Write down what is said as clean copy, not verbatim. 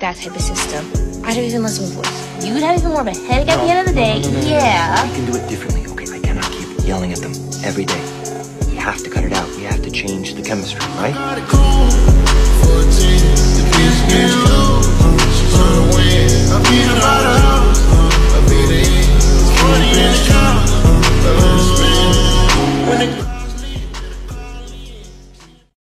that type of system. I'd have even less of a voice. You'd have even more of a headache at the end of the day. Yeah. We can do it differently, okay? I cannot keep yelling at them every day. We have to cut it out. We have to change the chemistry, right?